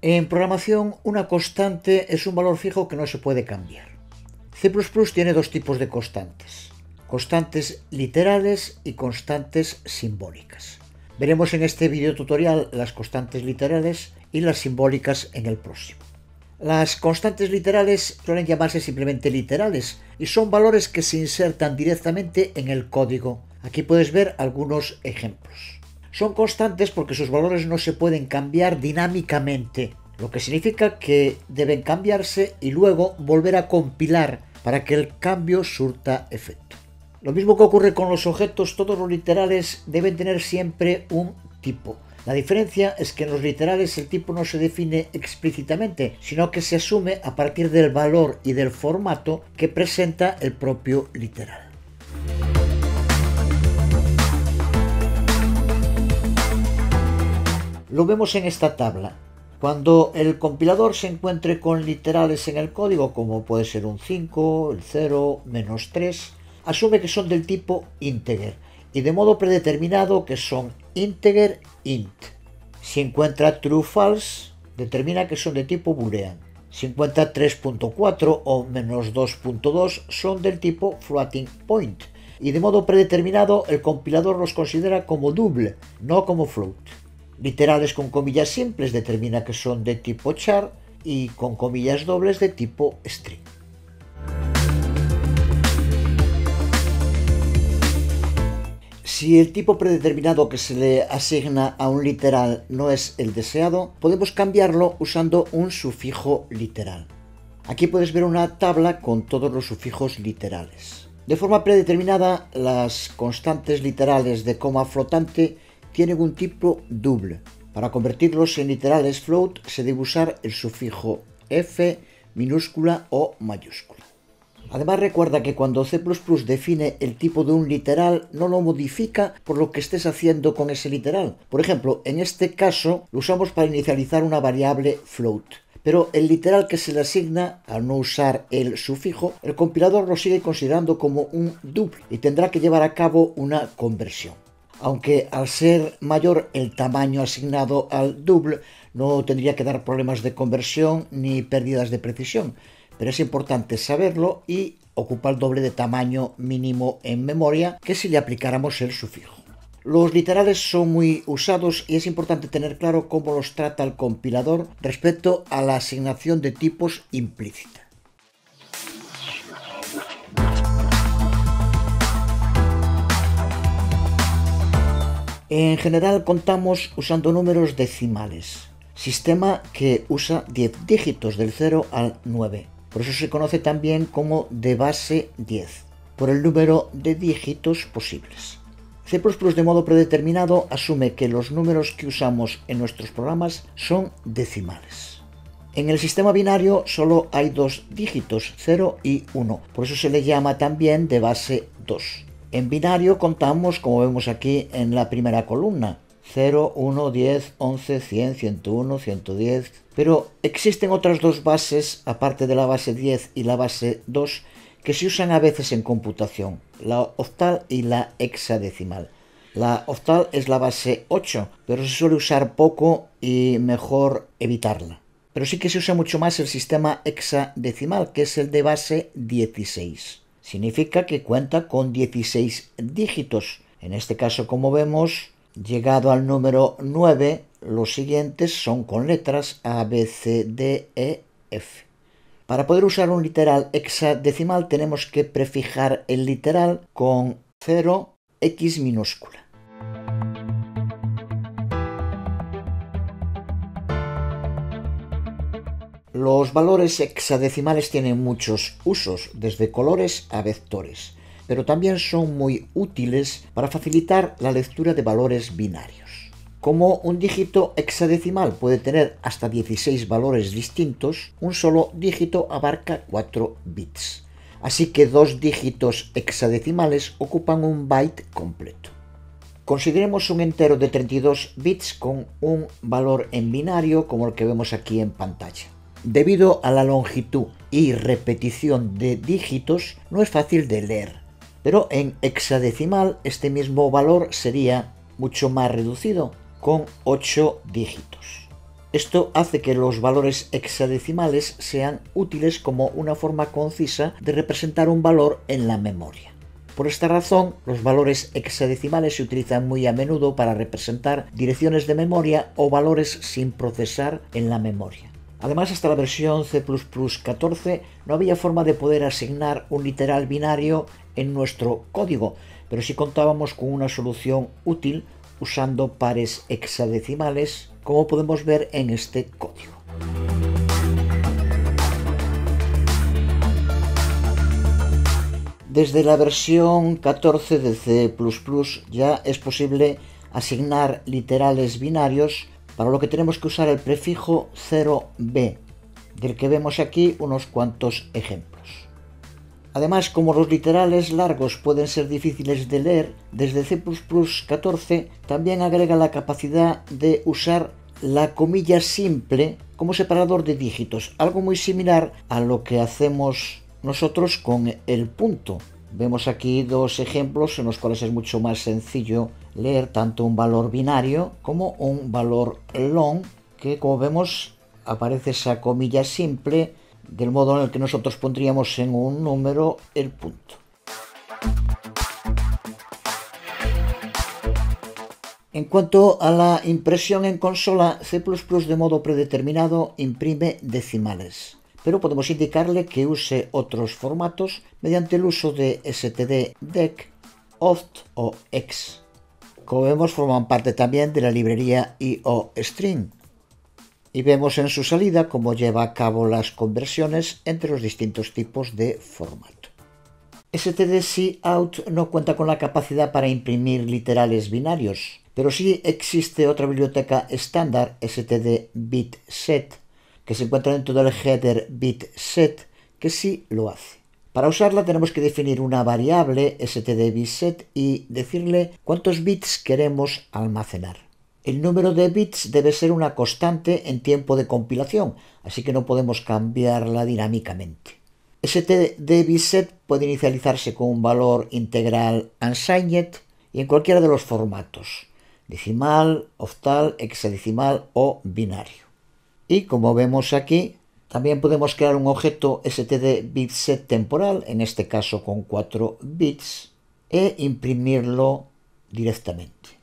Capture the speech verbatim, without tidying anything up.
En programación, una constante es un valor fijo que no se puede cambiar. C plus plus tiene dos tipos de constantes: constantes literales y constantes simbólicas. Veremos en este video tutorial las constantes literales y las simbólicas en el próximo. Las constantes literales suelen llamarse simplemente literales y son valores que se insertan directamente en el código. Aquí puedes ver algunos ejemplos. Son constantes porque sus valores no se pueden cambiar dinámicamente, lo que significa que deben cambiarse y luego volver a compilar para que el cambio surta efecto. Lo mismo que ocurre con los objetos, todos los literales deben tener siempre un tipo. La diferencia es que en los literales el tipo no se define explícitamente, sino que se asume a partir del valor y del formato que presenta el propio literal. Lo vemos en esta tabla. Cuando el compilador se encuentre con literales en el código, como puede ser un cinco, el cero, menos tres, asume que son del tipo integer y de modo predeterminado que son integer int. Si encuentra true false, determina que son de tipo boolean. Si encuentra tres punto cuatro o menos dos punto dos, son del tipo floating point. Y de modo predeterminado el compilador los considera como double, no como float. Literales con comillas simples determina que son de tipo char y con comillas dobles de tipo string. Si el tipo predeterminado que se le asigna a un literal no es el deseado, podemos cambiarlo usando un sufijo literal. Aquí puedes ver una tabla con todos los sufijos literales. De forma predeterminada, las constantes literales de coma flotante tienen un tipo double. Para convertirlos en literales float se debe usar el sufijo f, minúscula o mayúscula. Además, recuerda que cuando C plus plus define el tipo de un literal no lo modifica por lo que estés haciendo con ese literal. Por ejemplo, en este caso lo usamos para inicializar una variable float. Pero el literal que se le asigna, al no usar el sufijo, el compilador lo sigue considerando como un double y tendrá que llevar a cabo una conversión. Aunque al ser mayor el tamaño asignado al double no tendría que dar problemas de conversión ni pérdidas de precisión, pero es importante saberlo y ocupa el doble de tamaño mínimo en memoria que si le aplicáramos el sufijo. Los literales son muy usados y es importante tener claro cómo los trata el compilador respecto a la asignación de tipos implícita. En general contamos usando números decimales, sistema que usa diez dígitos del cero al nueve. Por eso se conoce también como de base diez, por el número de dígitos posibles. C plus plus de modo predeterminado asume que los números que usamos en nuestros programas son decimales. En el sistema binario solo hay dos dígitos, cero y uno, por eso se le llama también de base dos. En binario contamos, como vemos aquí en la primera columna, cero, uno, diez, once, cien, ciento uno, ciento diez, pero existen otras dos bases, aparte de la base diez y la base dos, que se usan a veces en computación, la octal y la hexadecimal. La octal es la base ocho, pero se suele usar poco y mejor evitarla. Pero sí que se usa mucho más el sistema hexadecimal, que es el de base dieciséis. Significa que cuenta con dieciséis dígitos. En este caso, como vemos, llegado al número nueve, los siguientes son con letras A, B, C, D, E, F. Para poder usar un literal hexadecimal tenemos que prefijar el literal con cero, X minúscula. Los valores hexadecimales tienen muchos usos, desde colores a vectores, pero también son muy útiles para facilitar la lectura de valores binarios. Como un dígito hexadecimal puede tener hasta dieciséis valores distintos, un solo dígito abarca cuatro bits. Así que dos dígitos hexadecimales ocupan un byte completo. Consideremos un entero de treinta y dos bits con un valor en binario como el que vemos aquí en pantalla. Debido a la longitud y repetición de dígitos, no es fácil de leer, pero en hexadecimal este mismo valor sería mucho más reducido, con ocho dígitos. Esto hace que los valores hexadecimales sean útiles como una forma concisa de representar un valor en la memoria. Por esta razón, los valores hexadecimales se utilizan muy a menudo para representar direcciones de memoria o valores sin procesar en la memoria. Además, hasta la versión C plus plus catorce no había forma de poder asignar un literal binario en nuestro código, pero sí contábamos con una solución útil usando pares hexadecimales, como podemos ver en este código. Desde la versión catorce de C plus plus ya es posible asignar literales binarios, para lo que tenemos que usar el prefijo cero b, del que vemos aquí unos cuantos ejemplos. Además, como los literales largos pueden ser difíciles de leer, desde C plus plus catorce también agrega la capacidad de usar la comilla simple como separador de dígitos, algo muy similar a lo que hacemos nosotros con el punto. Vemos aquí dos ejemplos en los cuales es mucho más sencillo leer tanto un valor binario como un valor long, que como vemos aparece esa comilla simple del modo en el que nosotros pondríamos en un número el punto. En cuanto a la impresión en consola, C plus plus de modo predeterminado imprime decimales, pero podemos indicarle que use otros formatos mediante el uso de stddeck, oct o hex. Como vemos, forman parte también de la librería iostring, y vemos en su salida cómo lleva a cabo las conversiones entre los distintos tipos de formato. stdcout no cuenta con la capacidad para imprimir literales binarios, pero sí existe otra biblioteca estándar, stdbitset, que se encuentra dentro del header bitset, que sí lo hace. Para usarla tenemos que definir una variable stdbitset y decirle cuántos bits queremos almacenar. El número de bits debe ser una constante en tiempo de compilación, así que no podemos cambiarla dinámicamente. stdbitset puede inicializarse con un valor integral unsigned y en cualquiera de los formatos: decimal, octal, hexadecimal o binario. Y como vemos aquí, también podemos crear un objeto stdbitset temporal, en este caso con cuatro bits, e imprimirlo directamente.